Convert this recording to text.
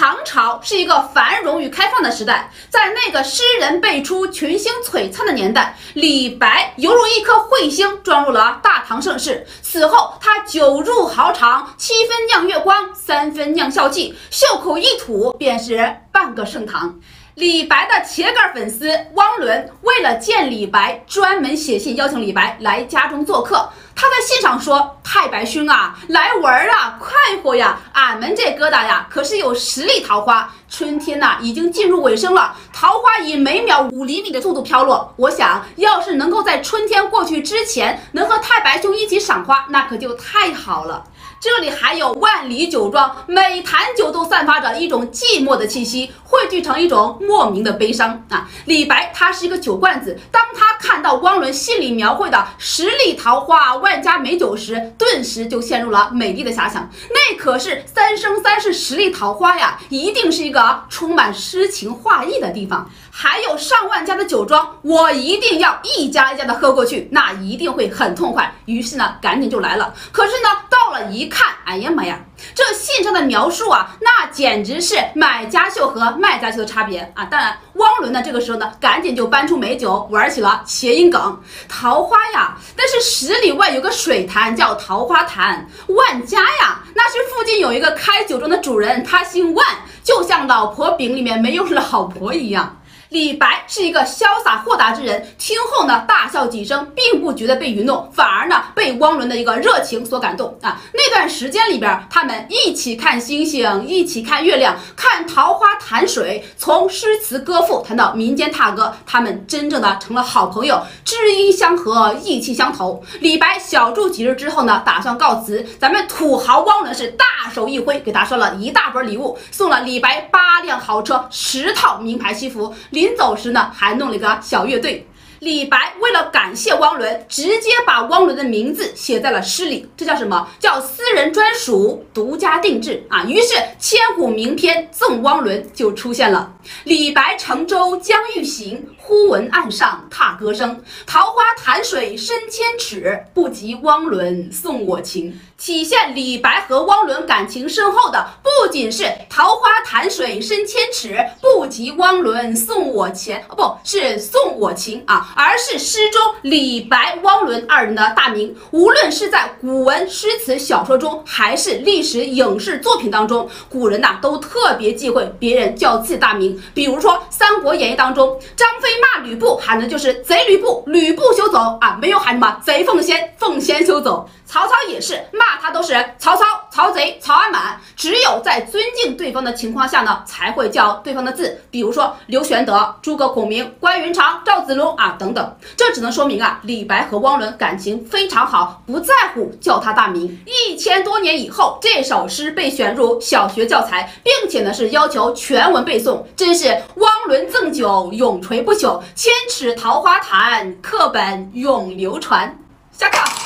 唐朝是一个繁荣与开放的时代，在那个诗人辈出、群星璀璨的年代，李白犹如一颗彗星撞入了大唐盛世。此后，他9入豪肠，7分酿月光，3分酿笑气，袖口一吐便是半个盛唐。李白的铁杆粉丝汪伦为了见李白，专门写信邀请李白来家中做客。他在信上说：“太白兄啊，来玩啊，快活呀！俺们这疙瘩呀，可是有10粒桃花。春天呐，已经进入尾声了，桃花以每秒5厘米的速度飘落。我想要是能够在春天过去之前，能和太白兄一起赏花，那可就太好了。”这里还有万里酒庄，每坛酒都散发着一种寂寞的气息，汇聚成一种莫名的悲伤啊！李白他是一个酒罐子，当他看到汪伦信里描绘的10粒桃花万家美酒时，顿时就陷入了美丽的遐想。那可是3生3世10粒桃花呀，一定是一个充满诗情画意的地方。还有上万家的酒庄，我一定要一家一家的喝过去，那一定会很痛快。于是呢，赶紧就来了。可是呢，到了一看，哎呀妈呀，这信上的描述啊，那简直是买家秀和卖家秀的差别啊！当然，汪伦呢这个时候呢，赶紧就搬出美酒，玩起了谐音梗。桃花呀，但是10里外有个水潭叫桃花潭；万家呀，那是附近有一个开酒庄的主人，他姓万，就像老婆饼里面没有老婆一样。李白是一个潇洒豁达之人，听后呢大笑几声，并不觉得被愚弄，反而呢被汪伦的一个热情所感动啊。那段时间里边，他们一起看星星，一起看月亮，看桃花潭水，从诗词歌赋谈到民间踏歌，他们真正的成了好朋友，知音相合，意气相投。李白小住几日之后呢，打算告辞，咱们土豪汪伦是大手一挥，给他捎了一大本礼物，送了李白8辆豪车，10套名牌西服。临走时呢，还弄了一个小乐队。李白为了感谢汪伦，直接把汪伦的名字写在了诗里，这叫什么？叫私人专属，独家定制啊！于是千古名篇《赠汪伦》就出现了。李白乘舟将欲行，忽闻岸上踏歌声。桃花潭水深千尺，不及汪伦送我情。体现李白和汪伦感情深厚的，不仅是桃花潭水深千尺，不及汪伦送我情，不是送我情啊，而是诗中李白、汪伦2人的大名。无论是在古文、诗词、小说中，还是历史影视作品当中，古人呐都特别忌讳别人叫自己大名。比如说《三国演义》当中，张飞骂吕布喊的就是贼吕布，吕布休走啊，没有喊什么贼奉先，奉先休走。曹操也是骂他都是曹操、曹贼、曹安满，只有在尊敬对方的情况下呢，才会叫对方的字，比如说刘玄德、诸葛孔明、关云长、赵子龙啊等等。这只能说明啊，李白和汪伦感情非常好，不在乎叫他大名。1000多年以后，这首诗被选入小学教材，并且呢是要求全文背诵，真是汪伦赠酒永垂不朽，千尺桃花潭，课本永流传。下课。